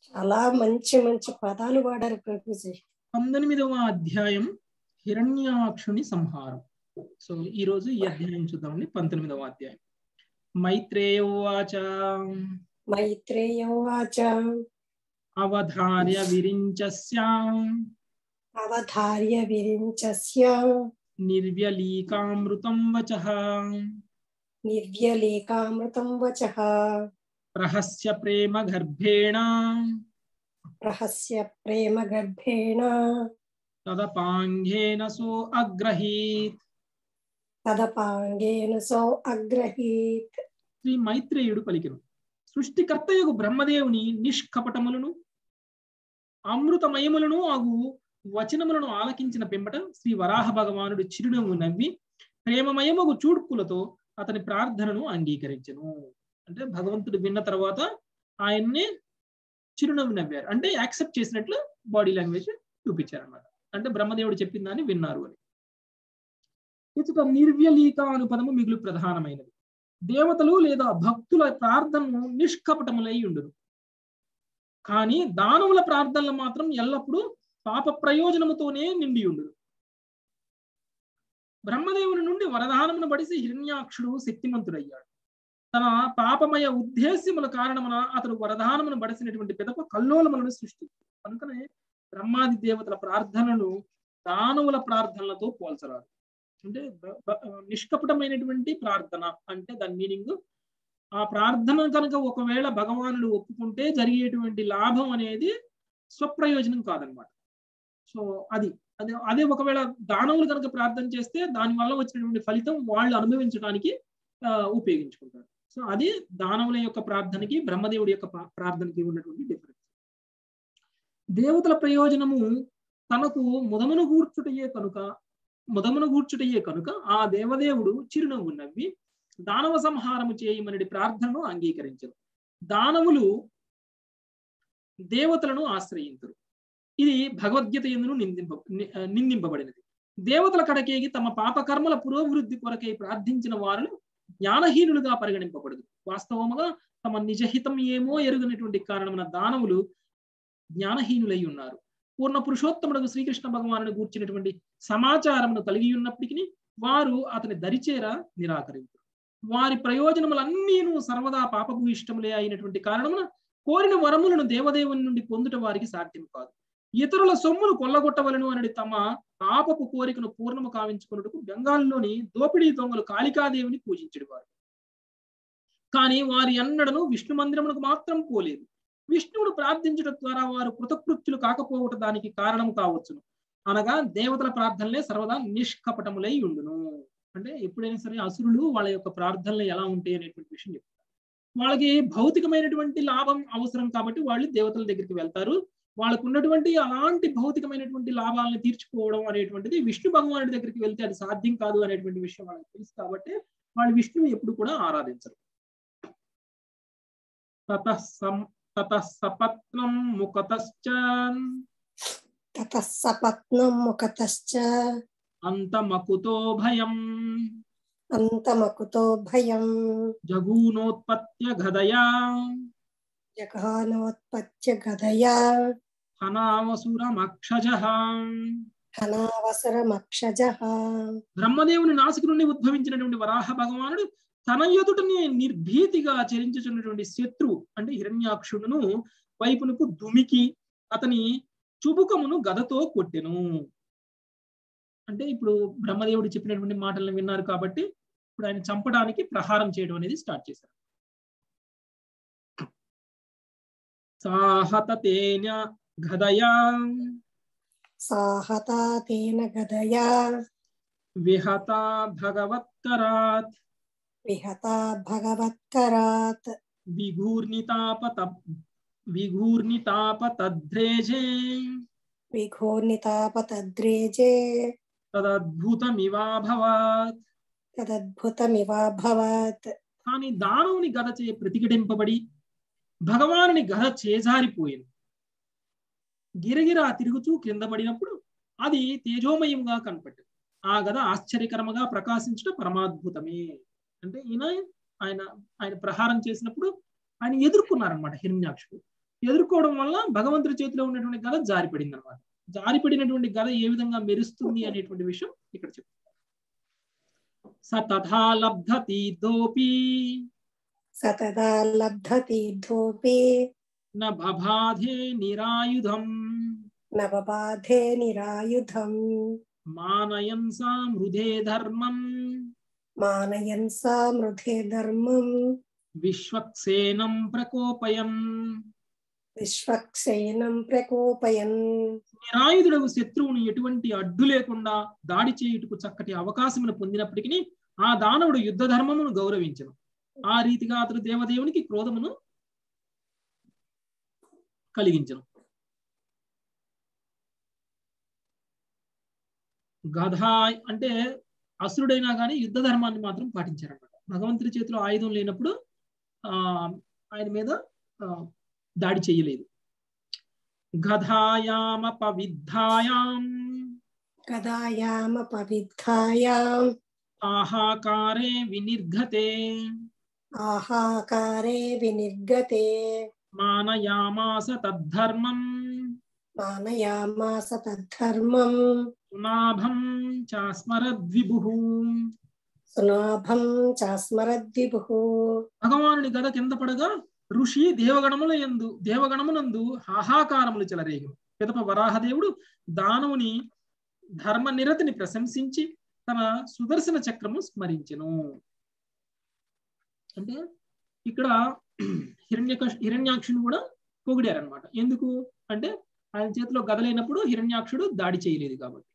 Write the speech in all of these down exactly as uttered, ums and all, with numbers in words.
చాలా మంచి మంచి పదాలు వాడారు ప్రభుజీ. పంతొమ్మిదవ అధ్యాయం హిరణ్యాక్షుని సంహారం. సో ఈ రోజు ఈ అధ్యాయం చూద్దామండి. పంతొమ్మిదవ అధ్యాయం. మైత్రేయ ఉవాచ మైత్రేయ ఉవాచ అవధార్య విరించస్య అవధార్య విరించస్య నిర్వ్యలీకామృతం వచః నిర్వ్యలీకామృతం వచః ప్రహస్య ప్రేమ గర్భేణ ప్రహస్య ప్రేమ గర్భేణ తదపాంగేన సో అగ్రహీత్. తదపాంగేన సో అగ్రహీత్. శ్రీ మైత్రేయుడు పలికెను, సృష్టికర్తయగు బ్రహ్మదేవుని నిష్కపటములను అమృతమయములను అగు వచనములను ఆలకించిన పిమ్మట శ్రీ వరాహ భగవానుడు చిరునవ్వు నవ్వి ప్రేమమయమగు చూడ్పులతో అతని ప్రార్థనను అంగీకరించెను. అంటే భగవంతుడు విన్న తర్వాత ఆయన్ని చిరునవ్వు నవ్వారు, అంటే యాక్సెప్ట్ చేసినట్లు బాడీ లాంగ్వేజ్ చూపించారు అనమాట. అంటే బ్రహ్మదేవుడు చెప్పిన దాన్ని విన్నారు అని. ఇచ్చట నిర్వ్యలీక అను పదము మిగులు ప్రధానమైనది. దేవతలు లేదా భక్తుల ప్రార్థనను నిష్కపటములై ఉండును, కానీ దానవుల ప్రార్థనలు మాత్రం ఎల్లప్పుడూ పాప ప్రయోజనముతోనే నిండి ఉండును. బ్రహ్మదేవుని నుండి వరదానమును బడిసి హిరణ్యాక్షుడు శక్తిమంతుడయ్యాడు. తన పాపమయ ఉద్దేశ్యముల కారణమున అతడు వరదానమును బడిసినటువంటి పిదప కల్లోలములను సృష్టించాడు. కనుకనే బ్రహ్మాది దేవతల ప్రార్థనలు దానవుల ప్రార్థనలతో పోల్చరాదు. అంటే నిష్కపటమైనటువంటి ప్రార్థన అంటే దాని మీనింగ్, ఆ ప్రార్థన కనుక ఒకవేళ భగవానుడు ఒప్పుకుంటే జరిగేటువంటి లాభం అనేది స్వప్రయోజనం కాదనమాట. సో అది అదే అదే ఒకవేళ దానవులు కనుక ప్రార్థన చేస్తే దాని వల్ల వచ్చినటువంటి ఫలితం వాళ్ళు అనుభవించడానికి ఆ ఉపయోగించుకుంటారు. సో అది దానవుల యొక్క ప్రార్థనకి బ్రహ్మదేవుడి యొక్క ప్రార్థనకి ఉన్నటువంటి డిఫరెన్స్. దేవతల ప్రయోజనము తనకు ముదమును గూర్చుటయే కనుక ముదమును గూర్చుటయే కనుక ఆ దేవదేవుడు చిరునవ్వు నవ్వి దానవ సంహారము చేయమనడి ప్రార్థనను అంగీకరించరు. దానవులు దేవతలను ఆశ్రయించరు. ఇది భగవద్గీత ఎందును నిందింప నిందింపబడినది. దేవతల కడకేగి తమ పాపకర్మల పురోభివృద్ధి కొరకై ప్రార్థించిన వారు జ్ఞానహీనులుగా పరిగణింపబడదు. వాస్తవముగా తమ నిజహితం ఏమో ఎరుగనటువంటి కారణమున దానవులు జ్ఞానహీనులై ఉన్నారు. పూర్ణ పురుషోత్తముడు శ్రీకృష్ణ భగవానుని గూర్చినటువంటి సమాచారమును కలిగి ఉన్నప్పటికీ వారు అతని దరిచేర నిరాకరించారు. వారి ప్రయోజనములన్నీను సర్వదా పాపభూయిష్టములే అయినటువంటి కారణమున కోరిన వరములను దేవదేవుని నుండి పొందుట వారికి సాధ్యం కాదు. ఇతరుల సొమ్మును కొల్లగొట్టవలను అనేది తమ పాపపు కోరికను పూర్ణము కావించుకున్నట్టుకు బెంగాల్లోని దోపిడీ దొంగలు కాళికాదేవిని పూజించేవారు. కానీ వారి అన్నడను విష్ణు మందిరమునకు మాత్రం పోలేదు. విష్ణువుడు ప్రార్థించడం ద్వారా వారు కృతకృత్యులు కాకపోవట దానికి కారణం కావచ్చును. అనగా దేవతల ప్రార్థనలే సర్వదా నిష్కపటములై ఉండును. అంటే ఎప్పుడైనా సరే అసురులు వాళ్ళ యొక్క ప్రార్థనలు ఎలా ఉంటాయి అనేటువంటి విషయం చెప్తారు. వాళ్ళకి భౌతికమైనటువంటి లాభం అవసరం కాబట్టి వాళ్ళు దేవతల దగ్గరికి వెళ్తారు. వాళ్ళకు ఉన్నటువంటి అలాంటి భౌతికమైనటువంటి లాభాలను తీర్చుకోవడం అనేటువంటిది విష్ణు భగవానుడి దగ్గరికి వెళ్తే అది సాధ్యం కాదు అనేటువంటి విషయం వాళ్ళకి తెలుసు కాబట్టి వాళ్ళు విష్ణువు ఎప్పుడు కూడా ఆరాధించరు. తతః సపత్నం ముఖతశ్చ తతః సపత్నం ముఖతశ్చ అంతమకుతో భయం అంతమకుతో భయం జగూనోత్పత్య గదయా జఘానోత్పత్య గదయా హనావసురమక్షజః హనావసరమక్షజః. బ్రహ్మదేవుని నాసిక నుండి ఉద్భవించినటువంటి వరాహ భగవానుడు తన ఎదుటనే నిర్భీతిగా చరించుచున్నటువంటి శత్రువు అంటే హిరణ్యాక్షుడును వైపునకు దుమికి అతని చుబుకమును గదతో కొట్టెను. అంటే ఇప్పుడు బ్రహ్మదేవుడు చెప్పినటువంటి మాటలను విన్నారు కాబట్టి ఇప్పుడు ఆయన చంపడానికి ప్రహారం చేయడం అనేది స్టార్ట్ చేశారు. సాహతేన గదయా సాహతాతేన గదయా విహత భగవత్కరాత్ విహతా భగవత్కరాత్ విఘూర్ణితాపత విఘూర్ణితాపతద్రేజే విఘూర్ణితాపతద్రేజే తదద్భుతమివాభవాత్ తదద్భుతమివాభవత్. కానీ దానవుని గద చే ప్రతిఘటింపబడి భగవానుని గద చేజారిపోయింది. గిరగిరా తిరుగుచూ కింద పడినప్పుడు అది తేజోమయంగా కనపడింది. ఆ గద ఆశ్చర్యకరముగా ప్రకాశించడం పరమాద్భుతమే. అంటే ఈయన ఆయన ఆయన ప్రహారం చేసినప్పుడు ఆయన ఎదుర్కొన్నారనమాట హిరణ్యాక్షుడు. ఎదుర్కోవడం వల్ల భగవంతుడి చేతిలో ఉన్నటువంటి గద జారిపడింది అనమాట. జారిపడినటువంటి గద ఏ విధంగా మెరుస్తుంది అనేటువంటి విషయం ఇక్కడ చెప్తారు. సతథా లబ్ధతి దోపి సతదా లబ్ధతీర్థోపి నభాధే నిరాయుధం నవబాధే నిరాయుధం మానయన్ సమృధే ధర్మం మానయన్ సమృధే ధర్మం విశ్వక్సేనం ప్రకోపయన్ విశ్వక్సేనం ప్రకోపయన్. నిరాయుధుడు శత్రువును ఎటువంటి అడ్డు లేకుండా దాడి చేయుటకు చక్కటి అవకాశమును పొందినప్పటికీ ఆ దానవుడు యుద్ధ ధర్మమును గౌరవించను. ఆ రీతిగా అతడు దేవదేవునికి క్రోధమును కలిగించను. గధ అంటే అసురుడైనా కానీ యుద్ధ ధర్మాన్ని మాత్రం పాటించారన్నమాట. భగవంతుడి చేతిలో ఆయుధం లేనప్పుడు ఆ ఆయన మీద దాడి చేయలేదు. గధాయామ పవిద్ధాయాం గదాయామ పవిద్ధాయాం ఆహాకారే వినిర్ఘతే ఆహాకారే వినిర్గతే మానయామాస తద్ధర్మం మానయామాస తద్ధర్మం సునాభం చాస్మరద్విభుః. సునాభం చాస్మరద్విభుః. భగవానుడి గద కింద పడగా ఋషి దేవగణముల యందు దేవగణమునందు హాహాకారములు చెలరేగు. పిదప వరాహదేవుడు దానవుని ధర్మ నిరతిని ప్రశంసించి తన సుదర్శన చక్రము స్మరించెను. అంటే ఇక్కడ హిరణ్య హిరణ్యాక్షుని కూడా పొగిడారనమాట. ఎందుకు అంటే ఆయన చేతిలో గదలైనప్పుడు హిరణ్యాక్షుడు దాడి చేయలేదు కాబట్టి.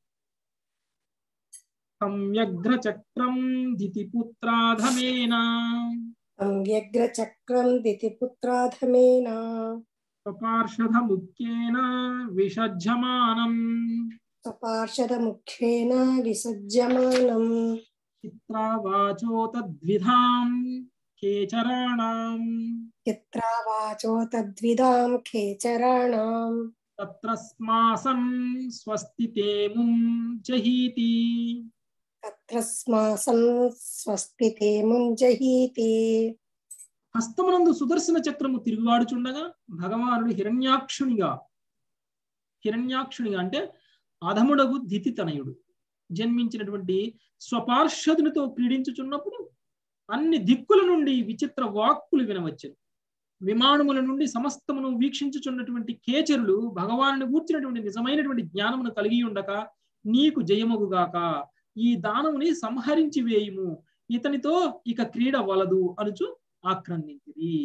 సంవ్యగ్ర చక్రం దితిపుత్రాధమేన సంవ్యగ్ర చక్రం దితిపుత్రాధమేన స్వపార్షద ముఖ్యేన విసజ్జమానం స్వపార్షద ముఖ్యేన విసజ్జమానం చిత్రావాచో తద్విధాం ఖేచరాణాం చిత్రావాచో తద్విదాం ఖేచరాణాం తత్రస్మాసం స్వస్తి తేముం జహీతి తత్రస్మాసం స్వస్తి తే ముంజహీతి. హస్తమునందు సుదర్శన చక్రము తిరుగువాడుచుండగా భగవానుడు హిరణ్యాక్షునిగా హిరణ్యాక్షునిగా అంటే అధముడగు దితి తనయుడు జన్మించినటువంటి స్వపార్షదునితో క్రీడించుచున్నప్పుడు అన్ని దిక్కుల నుండి విచిత్ర వాక్కులు వినవచ్చును. విమానముల నుండి సమస్తమును వీక్షించుచున్నటువంటి కేచరులు భగవానుని గూర్చినటువంటి నిజమైనటువంటి జ్ఞానమును కలిగి ఉండక నీకు జయమగుగాక, ఈ దానముని సంహరించి వేయుము, ఇతనితో ఇక క్రీడ వలదు అనుచు ఆక్రందించిది.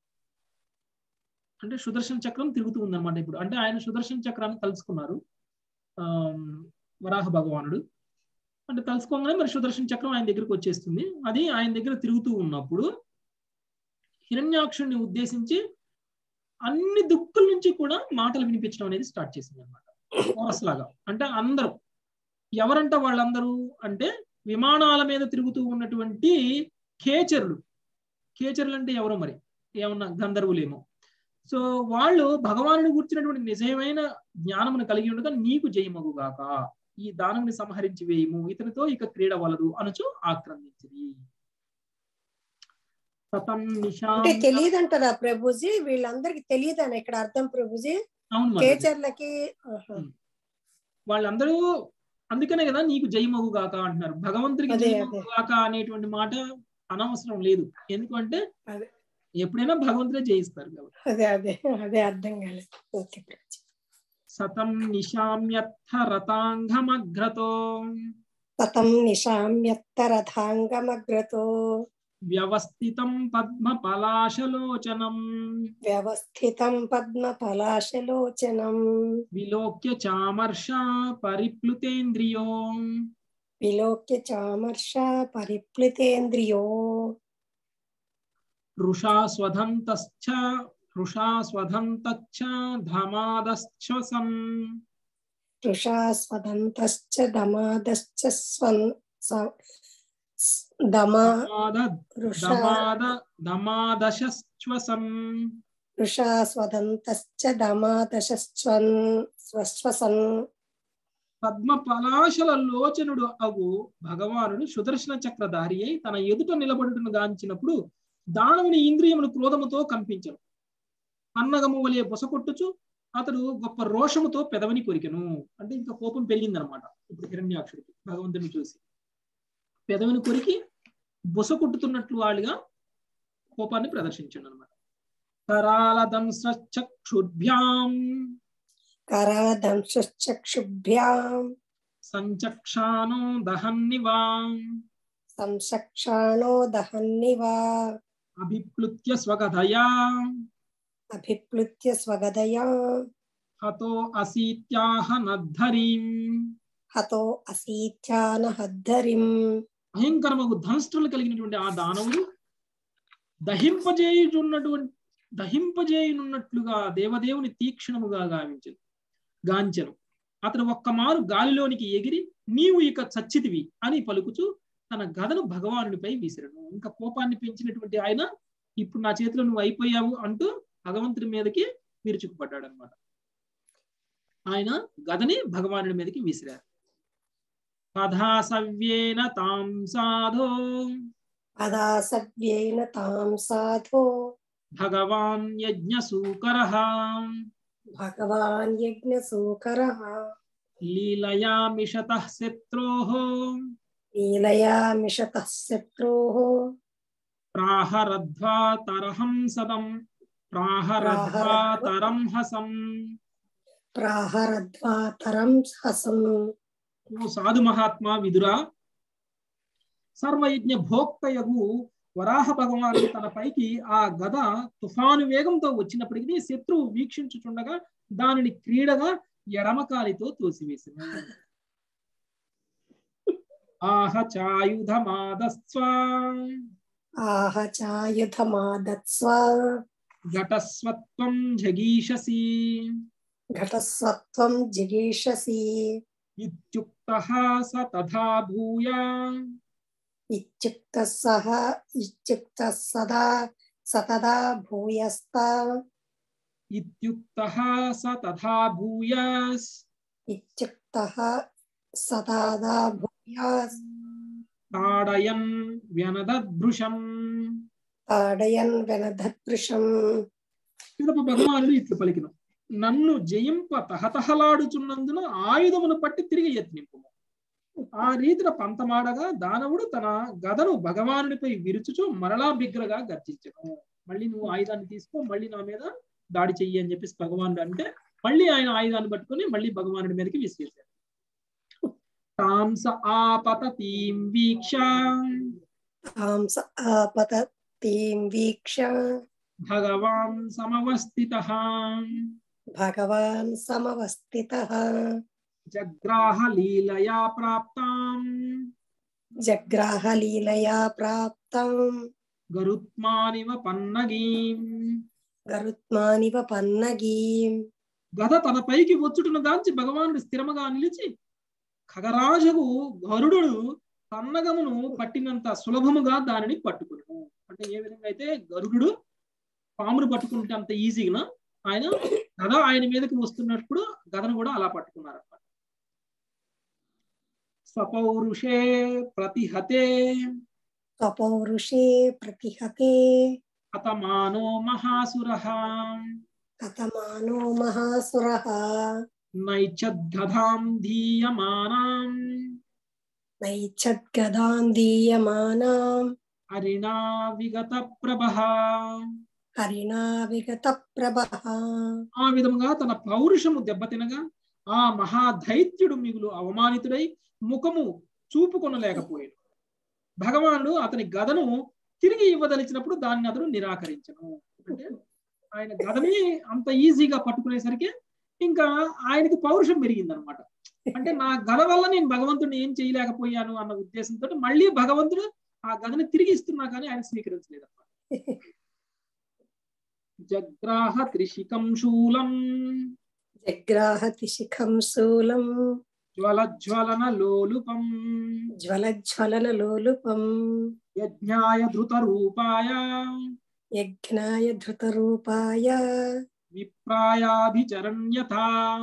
అంటే సుదర్శన చక్రం తిరుగుతూ ఉందన్నమాట. ఇప్పుడు అంటే ఆయన సుదర్శన చక్రాన్ని తలుచుకున్నారు ఆ వరాహ భగవానుడు. అంటే తలుచుకోగానే మరి సుదర్శన చక్రం ఆయన దగ్గరికి వచ్చేస్తుంది. అది ఆయన దగ్గర తిరుగుతూ ఉన్నప్పుడు హిరణ్యాక్షుడిని ఉద్దేశించి అన్ని దిక్కుల నుంచి కూడా మాటలు వినిపించడం అనేది స్టార్ట్ చేసింది అనమాట. కోరస్ లాగా. అంటే అందరూ ఎవరంట వాళ్ళందరూ అంటే విమానాల మీద తిరుగుతూ ఉన్నటువంటి ఖేచరులు. ఖేచరులు అంటే ఎవరో మరి ఏమన్నా గంధర్వులేమో. సో వాళ్ళు భగవానుని గుర్చినటువంటి నిజమైన జ్ఞానమును కలిగి ఉండగా నీకు జయమగుగాక, ఈ దానముని సంహరించి వేయము, ఇతనితో ఇక క్రీడ వలదు అనుచు ఆక్రందించింది. అంటే తెలియదంటారా ప్రభుజీ? వీళ్ళందరికి తెలియదని ఇక్కడ అర్థం ప్రభుజీ. అవును, కేచర్లకి వాళ్ళందరూ అందుకనే కదా నీకు జయమగుగాక అంటున్నారు. భగవంతుడికి జయమగుగాక అనేటువంటి మాట అనవసరం లేదు. ఎందుకంటే ఎప్పుడైనా భగవంతుడే జయిస్తారు కాబట్టి. అదే అదే అదే అర్థం కాలేదు. ఓకే. సతం నిశామ్యత్థ రథాంగమగ్రతో సతం నిశామ్యత్థ రథాంగమగ్రతో వ్యవస్థితం పద్మ పలాశలోచనం వ్యవస్థితం పద్మ పలాశలోచనం విలోక్య చామర్ష పరిప్లుతేంద్రియో విలోక్య చామర్ష పరిప్లుతేంద్రియో రుషా స్వధంతశ్చ రుషా స్వధంతశ్చ ధమాదశ్చసం రుషా స్వధంతశ్చ ధమాదశ్చ స్వన్ దమాదశ్చసం రుషా స్వధంతశ్చ దమాదశ్చన్ స్వశ్వసన్. పద్మ పలాశల లోచనుడు అగు భగవానుడు సుదర్శన చక్రధారి అయి తన ఎదుట నిలబడుటను గాంచినప్పుడు దానవుని ఇంద్రియమును క్రోధముతో కంపించను. పన్నగము వలె బొసకొట్టుచు అతడు గొప్ప రోషముతో పెదవిని కొరికెను. అంటే ఇంకా కోపం పెరిగిందనమాట ఇప్పుడు హిరణ్యాక్షుడికి భగవంతుని చూసి. పెదవిని కొరికి బొస కొట్టుతున్నట్లు వాళ్ళుగా కోపాన్ని ప్రదర్శించాడు అనమాట. కరాల దంశ్చక్షుర్భ్యాం కరాదంశ్చక్షుభ్యాం సంచక్షానో దహన్నివా సంచక్షాణో దహన్నివా అభిప్లుత్య స్వగధయా అభిప్లుత్య స్వగదయా హతో అసీత్యాహ నద్ధరీం హతో అసీత్యాన హద్దరిం. భయంకరమగు ధనుష్ఠులు కలిగినటువంటి ఆ దానవుడు దహింపజేయుచున్నటువంటి దహింపజేయునున్నట్లుగా దేవదేవుని తీక్షణముగా గావించను గాంచెను. అతడు ఒక్క మారు గాలిలోనికి ఎగిరి నీవు ఇక చచ్చితివి అని పలుకుచు తన గదను భగవానుడిపై విసిరను. ఇంకా కోపాన్ని పెంచినటువంటి ఆయన ఇప్పుడు నా చేతిలో నువ్వు అయిపోయావు అంటూ భగవంతుడి మీదకి విరుచుకుపడ్డాడు అనమాట. ఆయన గదని భగవానుడి మీదకి విసిరారు. పదా సవ్యేన తాం సాధో పదా సవ్యేన తాం సాధో భగవాన్ యజ్ఞసూకరః భగవాన్ యజ్ఞసూకరః లీలయా మిషతః శత్రోః లీలయా మిషతః శత్రోః ప్రాహరధ్వా తరహం సదం ప్రాహరధ్వా తరం హసం. ప్రాహరధ్వా తరం హసం. ఓ సాధు మహాత్మా విదురా, సర్వయజ్ఞ భోక్తయగు వరాహ భగవానుడు తన పైకి ఆ గద తుఫాను వేగంతో వచ్చినప్పటికీ శత్రువు వీక్షించుచుండగా దానిని క్రీడగా ఎడమకాలితో తోసివేసింది. ఆహ చాయుధమాదస్వ ఆహ చాయుధమాదత్స్వ ఘటస్వత్వం జగీషసి ఘటస్వత్వం జిగీషసి ఇత్యుక్తః స తథా భూయా ఇత్యుక్తః సహ ఇత్యుక్తః సదా సతదా భూయస్త ఇత్యుక్తః స తథా భూయాస్ ఇత్యుక్తః సతదా భూయాస్ తాడయన్ వ్యనదద్భృశం. తాడయన్ వెనదద్భృశం. పిదప భగవానుడు ఇట్లు పలికిన, నన్ను జయింప తహతహలాడుచున్నందున ఆయుధమును పట్టి తిరిగి యత్నింపు. ఆ రీతిన పంతమాడగా దానవుడు తన గదను భగవానుడిపై విరుచుచు మరలా బిగ్రగా గర్జించను. మళ్ళీ నువ్వు ఆయుధాన్ని తీసుకో, మళ్ళీ నా మీద దాడి చెయ్యి అని చెప్పేసి భగవానుడు అంటే మళ్ళీ ఆయన ఆయుధాన్ని పట్టుకొని మళ్ళీ భగవానుడి మీదకి విసిరేశారు. తాంస ఆపతీం వీక్ష తాంస ఆపతీం వీక్ష భగవాన్ సమవస్థితః భగవాన్ సమవస్థితః జగ్రాహ లీలయా ప్రాప్తాం జగ్రాహ లీలయా ప్రాప్తం గరుత్మానివ పన్నగీం. గరుత్మానివ పన్నగీం. గద తన పైకి వచ్చుటను గాంచి భగవానుడు స్థిరముగా నిలిచి ఖగరాజగు గరుడు పన్నగమును పట్టినంత సులభముగా దానిని పట్టుకును. అంటే ఏ విధంగా అయితే గరుడు పామును పట్టుకుంటే అంత ఈజీగా ఆయన గద ఆయన మీదకి వస్తున్నప్పుడు గదను కూడా అలా పట్టుకున్నారు అన్నమాట. స్వపౌరుషే ప్రతిహతే స్వపౌరుషే ప్రతిహతే హతమానో మహాసురః హతమానో మహాసురః నైచద్గదాం ధీయమానాం నైచద్గదాం దీయమానాం హరిణా విగత ప్రభః. హరిణా విగత ప్రభః. ఆ విధముగా తన పౌరుషము దెబ్బతినగా ఆ మహాధైత్యుడు మిగులు అవమానితుడై ముఖము చూపుకొనలేకపోయాడు. భగవానుడు అతని గదను తిరిగి ఇవ్వదలిచినప్పుడు దాన్ని అతను నిరాకరించను. అంటే ఆయన గదని అంత ఈజీగా పట్టుకునేసరికి ఇంకా ఆయనకి పౌరుషం పెరిగింది అనమాట. అంటే నా గద వల్ల నేను భగవంతుడిని ఏం చేయలేకపోయాను అన్న ఉద్దేశంతో మళ్ళీ భగవంతుడు ఆ గదని తిరిగి ఇస్తున్నా కానీ ఆయన స్వీకరించలేదు అన్నమాట. జగ్రాహ త్రిశిఖం శూలం జగ్రాహ త్రిశిఖం శూలం జ్వల జ్వలన లోలుపం జ్వల జ్వలన లోలుపం యజ్ఞాయ ధృత రూపాయ యజ్ఞాయ ధృత రూపాయ విప్రాయాభిచరణ్యథా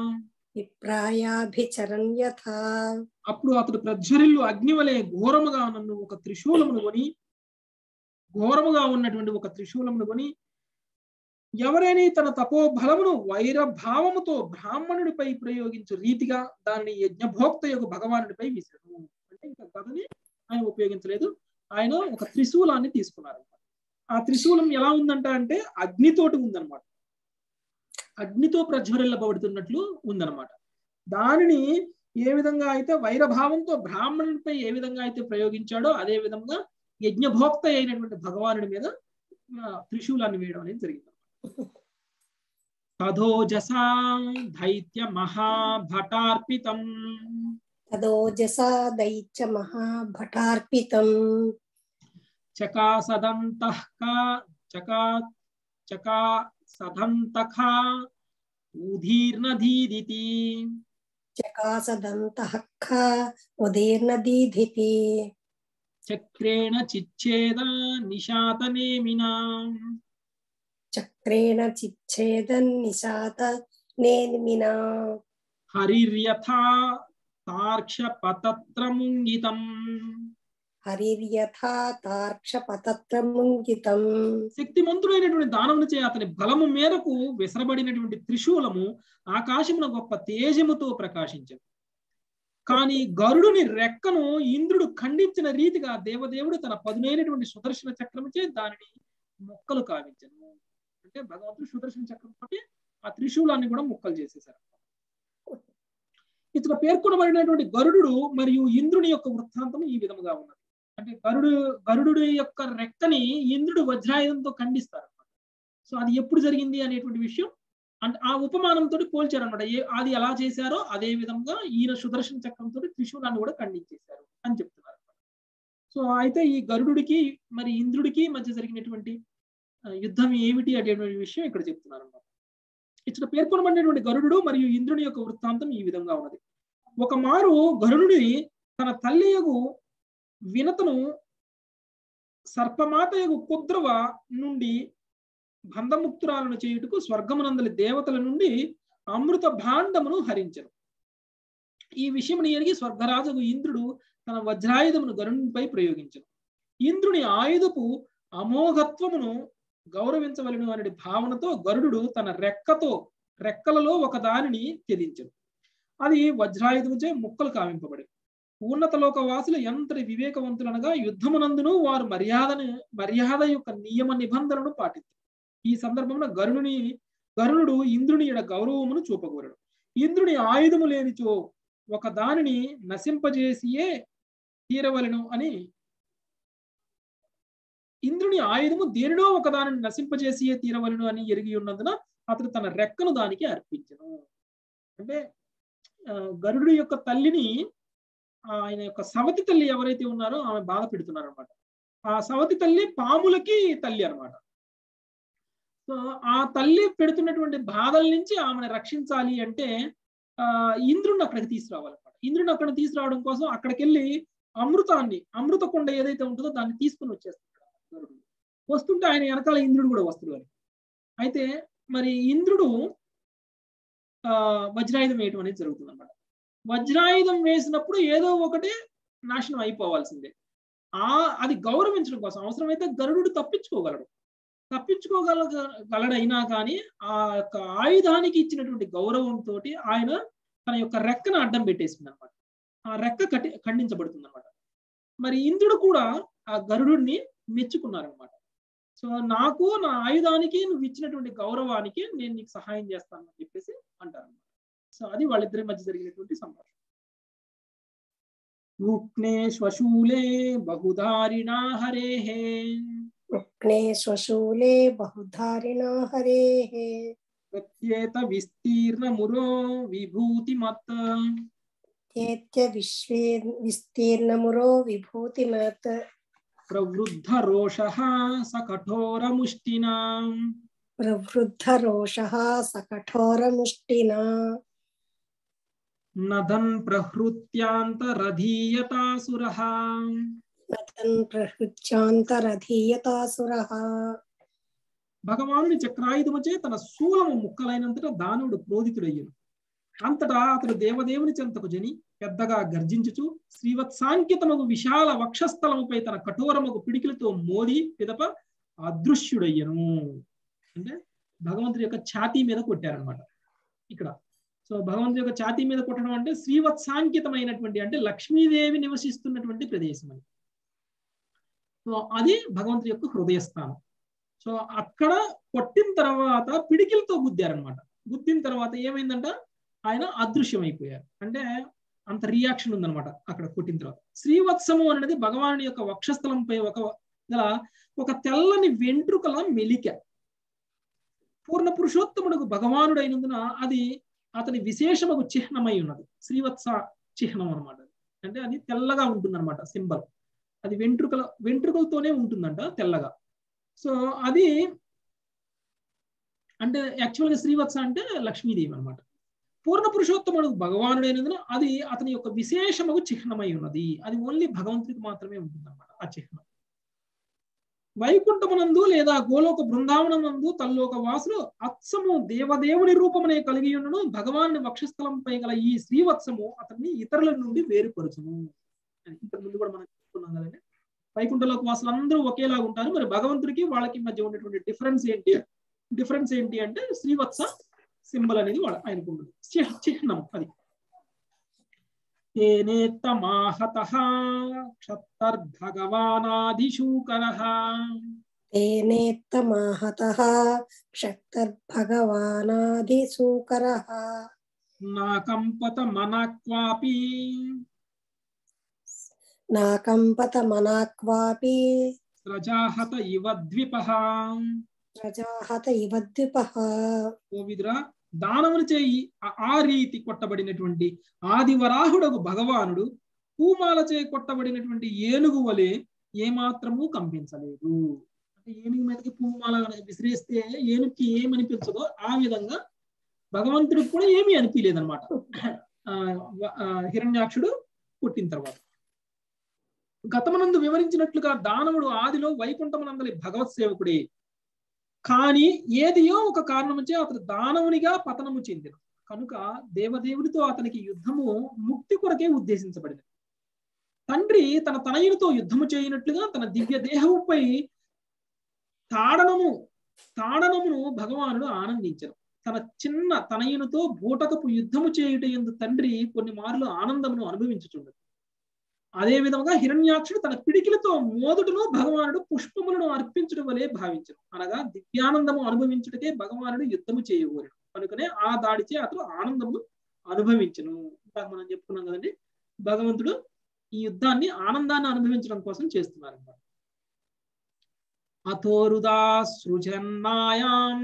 విప్రాయాభిచరణ్యథా. అప్పుడు అతడు ప్రజ్వరిల్లు అగ్నివలే ఘోరముగా నన్ను ఒక త్రిశూలమును కొని ఘోరముగా ఉన్నటువంటి ఒక త్రిశూలమును కొని ఎవరైనా తన తపోబలమును వైరభావముతో బ్రాహ్మణుడిపై ప్రయోగించు రీతిగా దానిని యజ్ఞభోక్త యొక్క భగవానుడిపై విసిరు. అంటే ఇంకా కథని ఆయన ఉపయోగించలేదు, ఆయన ఒక త్రిశూలాన్ని తీసుకున్నారు. ఆ త్రిశూలం ఎలా ఉందంట అంటే అగ్నితోటి ఉందన్నమాట, అగ్నితో ప్రజ్వరిల్లబడుతున్నట్లు ఉందన్నమాట. దానిని ఏ విధంగా అయితే వైరభావంతో బ్రాహ్మణుడిపై ఏ విధంగా అయితే ప్రయోగించాడో అదే విధంగా యజ్ఞభోక్త అయినటువంటి భగవానుడి మీద త్రిశూలాన్ని వేయడం అనేది జరిగింది. తథోజసా దైత్య మహాభటార్పితం తథోజసా దైత్య మహాభటార్పితం చకాసదంతః చకా చకాసదంతఖా ఉదీర్ణధీదితి చకాసదంతః ఉదీర్ణధీదితి చక్రేణ చిచ్ఛేద నిశాతనేమినా చక్రేణ చిచ్ఛేదన్ నిశాత నేమినా హరిర్యథా తార్క్షపతత్రముంగితం హరిర్యథా తార్క్షపతత్రముంగితం. శక్తిమంతుడైనటువంటి దానవునిచే అతని బలము మేరకు విసరబడినటువంటి త్రిశూలము ఆకాశమున గొప్ప తేజముతో ప్రకాశించను. కానీ గరుడుని రెక్కను ఇంద్రుడు ఖండించిన రీతిగా దేవదేవుడు తన పదునైనటువంటి సుదర్శన చక్రముచే దానిని మొక్కలు కావించను. అంటే భగవంతుడు సుదర్శన చక్రం తోటి ఆ త్రిశూలాన్ని కూడా ముక్కలు చేసేశారు. ఇతను పేర్కొనబడినటువంటి గరుడు మరియు ఇంద్రుని యొక్క వృత్తాంతం ఈ విధముగా ఉన్నది. అంటే గరుడు గరుడు యొక్క రెక్కని ఇంద్రుడు వజ్రాయుధంతో ఖండిస్తారు. సో అది ఎప్పుడు జరిగింది అనేటువంటి విషయం అంటే ఆ ఉపమానంతో పోల్చారు అనమాట. ఏ అది ఎలా చేశారో అదే విధంగా ఈయన సుదర్శన చక్రంతో త్రిశూలాన్ని కూడా ఖండించేశారు అని చెప్తున్నారు. సో అయితే ఈ గరుడుకి మరి ఇంద్రుడికి మధ్య జరిగినటువంటి యుద్ధం ఏమిటి అనేటువంటి విషయం ఇక్కడ చెప్తున్నారు అన్నమాట. ఇక్కడ పేర్కొనబడినటువంటి గరుడు మరియు ఇంద్రుని యొక్క వృత్తాంతం ఈ విధంగా ఉన్నది. ఒక మారు గరుడుని తన తల్లియగు వినతను సర్పమాతయగు కుద్రవ నుండి బంధముక్తురాలను చేయుటకు స్వర్గమునందలి దేవతల నుండి అమృత భాండమును హరించను. ఈ విషయముని ఎరిగి స్వర్గరాజుకు ఇంద్రుడు తన వజ్రాయుధమును గరుడునిపై ప్రయోగించను. ఇంద్రుని ఆయుధపు అమోఘత్వమును గౌరవించవలను అనే భావనతో గరుడు తన రెక్కతో రెక్కలలో ఒక దానిని త్యజించను. అది వజ్రాయుధముచే ముక్కలు కావింపబడి ఉన్నత లోక వాసులు ఎంతటి వివేకవంతులనగా యుద్ధమునందును వారు మర్యాదను మర్యాద యొక్క నియమ నిబంధనలను పాటించారు. ఈ సందర్భంలో గరుడుని గరుడు ఇంద్రుని ఎడ గౌరవమును చూపగోరడు. ఇంద్రుని ఆయుధము లేనిచో ఒక దానిని నశింపజేసియే తీరవలను అని ఇంద్రుని ఆయుధము దేనినో ఒక దానిని నశింపజేసియే తీరవలను అని ఎరిగి ఉన్నందున అతడు తన రెక్కను దానికి అర్పించను. అంటే గరుడు యొక్క తల్లిని ఆయన యొక్క సవతి తల్లి ఎవరైతే ఉన్నారో ఆమె బాధ పెడుతున్నారు అనమాట. ఆ సవతి తల్లి పాములకి తల్లి అనమాట. సో ఆ తల్లి పెడుతున్నటువంటి బాధల నుంచి ఆమెను రక్షించాలి అంటే ఆ ఇంద్రుడిని అక్కడికి తీసుకురావాలన్నమాట. ఇంద్రుడిని అక్కడ తీసుకురావడం కోసం అక్కడికి వెళ్ళి అమృతాన్ని అమృత కొండ ఏదైతే ఉంటుందో దాన్ని తీసుకుని వచ్చేస్తాడు గరుడు. వస్తుంటే ఆయన వెనకాల ఇంద్రుడు కూడా వస్తాడు అని. అయితే మరి ఇంద్రుడు ఆ వజ్రాయుధం వేయటం అనేది జరుగుతుంది అన్నమాట. వజ్రాయుధం వేసినప్పుడు ఏదో ఒకటి నాశనం అయిపోవాల్సిందే. ఆ అది గౌరవించడం కోసం అవసరమైతే గరుడు తప్పించుకోగలడు తప్పించుకోగల గలడైనా కానీ ఆ యొక్క ఆయుధానికి ఇచ్చినటువంటి గౌరవంతో ఆయన తన యొక్క రెక్కను అడ్డం పెట్టేసింది అనమాట. ఆ రెక్క కట్టి ఖండించబడుతుంది అనమాట. మరి ఇంద్రుడు కూడా ఆ గరుడుని మెచ్చుకున్నారనమాట. సో నాకు నా ఆయుధానికి నువ్వు ఇచ్చినటువంటి గౌరవానికి నేను నీకు సహాయం చేస్తాను అని చెప్పేసి అంటారనమాట. సో అది వాళ్ళిద్దరి మధ్య జరిగినటువంటి సంభాషణ. ఉక్నే శ్వశూలే బహుధారిణా హరేహే ఉక్నే శ్వశూలే బహుధారిణా హరేహే ప్రత్యేత విస్తీర్ణ మురో విభూతిమత్ ప్రత్యేత్య విశ్వే విస్తీర్ణమురో విభూతిమత్ ప్రవృద్ధ రోషః సకఠోరముష్టినా ప్రవృద్ధ రోషః సకఠోరముష్టినా నదన్ ప్రహృత్యాంతరధీయతాసురః నదన్ ప్రహృత్యాంతరధీయతాసురః. భగవానుని చక్రాయుధముచే తన శూలము ముక్కలైనంతటా దానవుడు క్రోధితుడయ్యను. అంతటా అతడు దేవదేవుని చెంతకు జని పెద్దగా గర్జించుచు శ్రీవత్సాంకితమగు విశాల వక్షస్థలముపై తన కఠోరమగు పిడికిలతో మోది పిదప అదృశ్యుడయ్యను. అంటే భగవంతుడి యొక్క ఛాతీ మీద కొట్టారనమాట ఇక్కడ. సో భగవంతుడి యొక్క ఛాతీ మీద కొట్టడం అంటే శ్రీవత్సాంకితమైనటువంటి అంటే లక్ష్మీదేవి నివసిస్తున్నటువంటి ప్రదేశం అని. సో అది భగవంతుడి యొక్క హృదయస్థానం. సో అక్కడ కొట్టిన తర్వాత పిడికిలతో గుద్దారనమాట. గుద్దిన తర్వాత ఏమైందంట, ఆయన అదృశ్యమైపోయారు. అంటే అంత రియాక్షన్ ఉందనమాట అక్కడ కొట్టిన తర్వాత. శ్రీవత్సము అనేది భగవానుడి యొక్క వక్షస్థలంపై ఒక గల ఒక తెల్లని వెంట్రుకల మెలిక. పూర్ణ పురుషోత్తముడు భగవానుడు అయినందున అది అతని విశేషముకు చిహ్నమై ఉన్నది. శ్రీవత్స చిహ్నం అనమాట. అంటే అది తెల్లగా ఉంటుందన్నమాట సింబల్. అది వెంట్రుకల వెంట్రుకలతోనే ఉంటుందంట తెల్లగా. సో అది అంటే యాక్చువల్గా శ్రీవత్స అంటే లక్ష్మీదేవి అనమాట. పూర్ణ పురుషోత్తముడు భగవానుడైనందున అది అతని యొక్క విశేషముకు చిహ్నమై ఉన్నది. అది ఓన్లీ భగవంతుడికి మాత్రమే ఉంటుంది అనమాట ఆ చిహ్నం. వైకుంఠమునందు లేదా గోలోక బృందావనమందు తల్లోక వాసులు అత్సము దేవదేవుని రూపమునే కలిగి ఉన్నను భగవానుని వక్షస్థలంపై గల ఈ శ్రీవత్సము అతన్ని ఇతరుల నుండి వేరుపరచును. ఇంతకు ముందు కూడా మనం చెప్పుకున్నాం కదండి, వైకుంఠలోక వాసులు అందరూ ఒకేలాగా ఉంటారు. మరి భగవంతుడికి వాళ్ళకి మధ్య ఉన్నటువంటి డిఫరెన్స్ ఏంటి డిఫరెన్స్ ఏంటి అంటే శ్రీవత్స సింబల్ అనేది వాళ్ళ ఆయనకు ఉంటుంది, చిహ్నం అది. తేనేత్తమాహతః క్షత్తర్భగవానాదిశూకరః తేనేత్తమాహతః క్షత్తర్భగవానాదిశూకరః నాకంపత మనక్వాపి నాకంపత మనక్వాపి ప్రజాహత ఇవ ద్విపః ప్రజాహత ఇవ ద్విపః. ఓ విదురా, దానములు చేయి ఆ రీతి కొట్టబడినటువంటి ఆదివరాహుడకు భగవానుడు పూమాల చేయి కొట్టబడినటువంటి ఏనుగు వలె ఏమాత్రము కంపించలేదు. అంటే ఏనుగు మీదకి పూమాల విసిరేస్తే ఏనుగుకి ఏమనిపించదో ఆ విధంగా భగవంతుడికి కూడా ఏమీ అనిపించలేదన్నమాట హిరణ్యాక్షుడు పుట్టిన తర్వాత. గతమునందు వివరించినట్లుగా దానవుడు ఆదిలో వైకుంఠమునందలి భగవత్ సేవకుడే. కానీ ఏదియో ఒక కారణముచే అతడు దానవునిగా పతనము చెందిన కనుక దేవదేవుడితో అతనికి యుద్ధము ముక్తి కొరకే ఉద్దేశించబడింది. తండ్రి తన తనయునితో యుద్ధము చేయనట్లుగా తన దివ్య దేహముపై తాడనము తాడనమును భగవానుడు ఆనందించను. తన చిన్న తనయునితో బూటకపు యుద్ధము చేయుట యందు తండ్రి కొన్ని మార్లు ఆనందమును అనుభవించుచుండదు. అదే విధంగా హిరణ్యాక్షుడు తన పిడికిలతో మోదుటను భగవానుడు పుష్పములను అర్పించడం వలె భావించను. అనగా దివ్యానందము అనుభవించుటకే భగవానుడు యుద్ధము చేయగోరడు. కనుకనే ఆ దాడిచే అతడు ఆనందము అనుభవించను. ఇందాక మనం చెప్పుకున్నాం కదండి, భగవంతుడు ఈ యుద్ధాన్ని ఆనందాన్ని అనుభవించడం కోసం చేస్తున్నారు అన్నమాట. అథోరుదా సృజన్నాయాం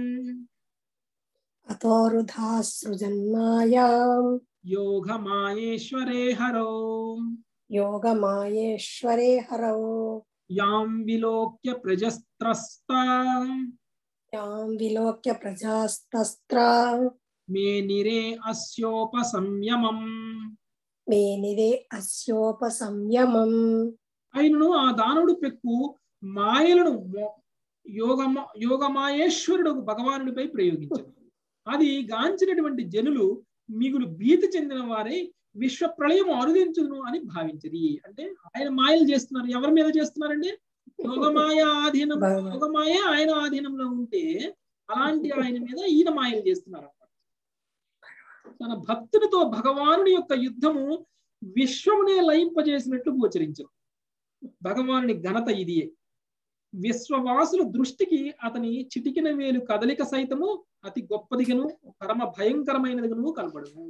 అథోరుధా సృజన్నాయాం యోగమాయేశ్వరే హరో యోగమాయేశ్వరే హరౌ యాం విలోక్య ప్రజస్త్రస్తా యాం విలోక్య ప్రజాస్తస్త్రా మేనిరే అస్యోపసంయమం మేనిరే అస్యోపసంయమం. అయినను ఆ దానవుడు పెక్కు మాయలను యోగమ యోగమాయేశ్వరుడు భగవానుడిపై ప్రయోగించారు. అది గాంచినటువంటి జనులు మిగులు భీతి చెందిన వారే విశ్వ ప్రళయం అరుదించును అని భావించది. అంటే ఆయన మాయలు చేస్తున్నారు. ఎవరి మీద చేస్తున్నారండి? యోగమాయ ఆధీనం యోగమాయ ఆయన ఆధీనంలో ఉంటే అలాంటి ఆయన మీద ఈయన మాయలు చేస్తున్నారు అన్నమాట. తన భక్తునితో భగవానుడి యొక్క యుద్ధము విశ్వమునే లయింపజేసినట్లు గోచరించరు. భగవానుని ఘనత ఇదియే. విశ్వవాసుల దృష్టికి అతని చిటికిన వేలు కదలిక సైతము అతి గొప్పదిగను పరమ భయంకరమైనదిగను కనబడును.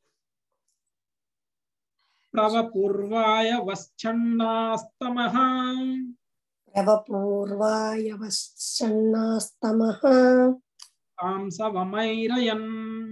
ప్రవపూర్వాయ వశ్చన్నాస్తమః ప్రవపూర్వాయ వశ్చన్నాస్తమః పాంసవమైరయన్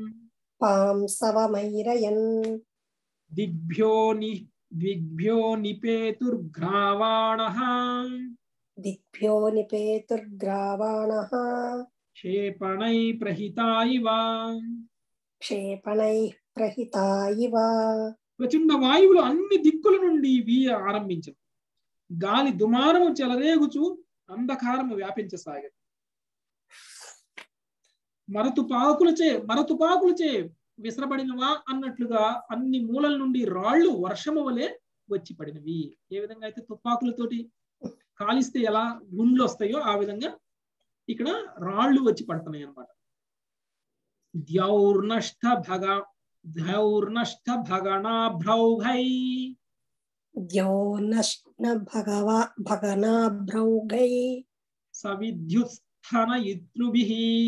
పాంసవమైరయన్ దిగ్భ్యో ని దిగ్భ్యో నిపేతుర్గ్రావాణః దిగ్భ్యో నిపేతుర్గ్రావాణః క్షేపణై ప్రహితా ఇవ క్షేపణై ప్రహితా ఇవ. ప్రచండ వాయువులు అన్ని దిక్కుల నుండి వీయ ఆరంభించను. గాలి దుమారము చెలరేగుచు అంధకారము వ్యాపించసాగదు. మరతుపాకులచే మరతుపాకులచే విసరబడినవా అన్నట్లుగా అన్ని మూలల నుండి రాళ్లు వర్షము వలె వచ్చి పడినవి. ఏ విధంగా అయితే తుపాకులతోటి కాలిస్తే ఎలా గుండ్లు వస్తాయో ఆ విధంగా ఇక్కడ రాళ్లు వచ్చి పడుతున్నాయి అన్నమాట. ద్యౌర్నష్ట భగ ద్యౌర్నష్ట భగణాభ్రౌఘై ద్యౌర్నష్ట భగవా భగనాభ్రౌఘై సవిద్యుత్స్థన ఇత్నుభిః